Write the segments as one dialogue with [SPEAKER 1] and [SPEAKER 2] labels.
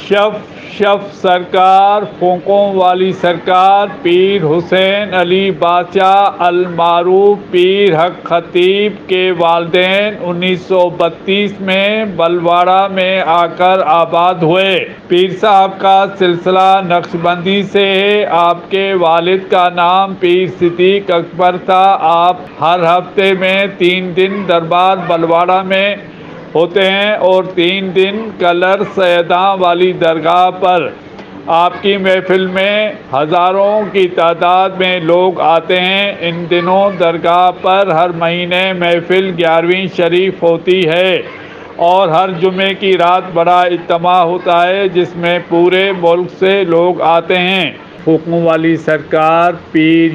[SPEAKER 1] शफ शफ सरकार, फोकों वाली सरकार, पीर हुसैन अली बादशाह अल मारूफ पीर हक खतीब के वालिदैन 1932 में बलवाड़ा में आकर आबाद हुए। पीर साहब का सिलसिला नक्शबंदी से है। आपके वालिद का नाम पीर सिद्दीक अकबर था। आप हर हफ्ते में 3 दिन दरबार बलवाड़ा में होते हैं और 3 दिन कलर सैयदा वाली दरगाह पर आपकी महफिल में हज़ारों की तादाद में लोग आते हैं। इन दिनों दरगाह पर हर महीने महफिल 11वीं शरीफ होती है और हर जुमे की रात बड़ा इज्तिमा होता है जिसमें पूरे मुल्क से लोग आते हैं। फूकों वाली सरकार पीर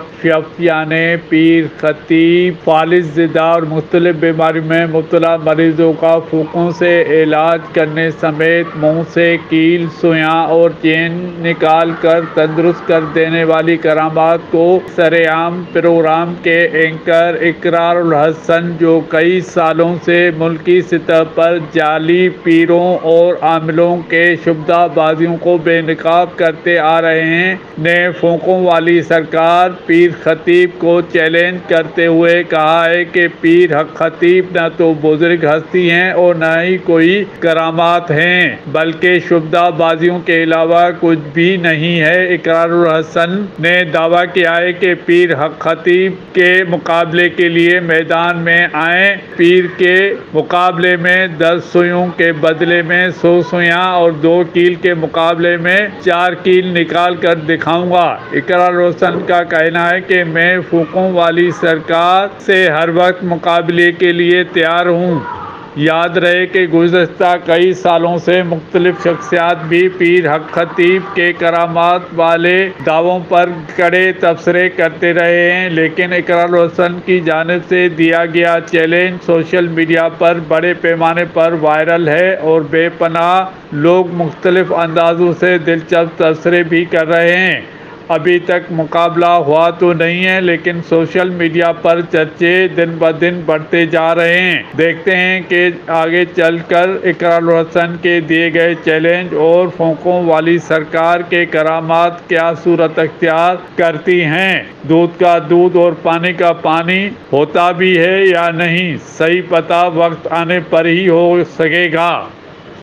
[SPEAKER 1] शफ यानी पीर खतीब फालिज ज़िदा और मुख्तलिफ बीमारी में मुब्तला मरीजों का फूकों से इलाज करने समेत मुंह से कील सुइयां और चैन निकाल कर तंदुरुस्त कर देने वाली करामात को सरेआम प्रोग्राम के एंकर इकरार उल हसन जो कई सालों से मुल्की सतह पर जाली पीरों और आमिलों के शुबदाबाजियों को बेनकाब करते आ रहे हैं ने फोकों वाली सरकार पीर खतीब को चैलेंज करते हुए कहा है कि पीर हक खतीब न तो बुजुर्ग हस्ती हैं और न ही कोई करामात हैं बल्कि शुबदाबाजियों के अलावा कुछ भी नहीं है। इकरार उल हसन ने दावा किया है कि पीर हक खतीब के मुकाबले के लिए मैदान में आए। पीर के मुकाबले में 10 सुइयों के बदले में 100 सुइयां और 2 कील के मुकाबले में 4 कील निकाल कर दिखाऊंगा। इकरार रोशन का कहना है कि मैं फूकों वाली सरकार से हर वक्त मुकाबले के लिए तैयार हूँ। याद रहे कि गुज़श्ता कई सालों से मुख्तलिफ शख्सियात भी पीर हक खतीब के करामात वाले दावों पर कड़े तबसरे करते रहे हैं, लेकिन इकरार रोशन की जानिब से दिया गया चैलेंज सोशल मीडिया पर बड़े पैमाने पर वायरल है और बेपनाह लोग मुख्तलिफ अंदाजों से दिलचस्प तबसरे भी कर रहे हैं। अभी तक मुकाबला हुआ तो नहीं है, लेकिन सोशल मीडिया पर चर्चे दिन ब दिन बढ़ते जा रहे हैं। देखते हैं कि आगे चलकर इकरार हसन के दिए गए चैलेंज और फोकों वाली सरकार के करामात क्या सूरत अख्तियार करती हैं। दूध का दूध और पानी का पानी होता भी है या नहीं, सही पता वक्त आने पर ही हो सकेगा।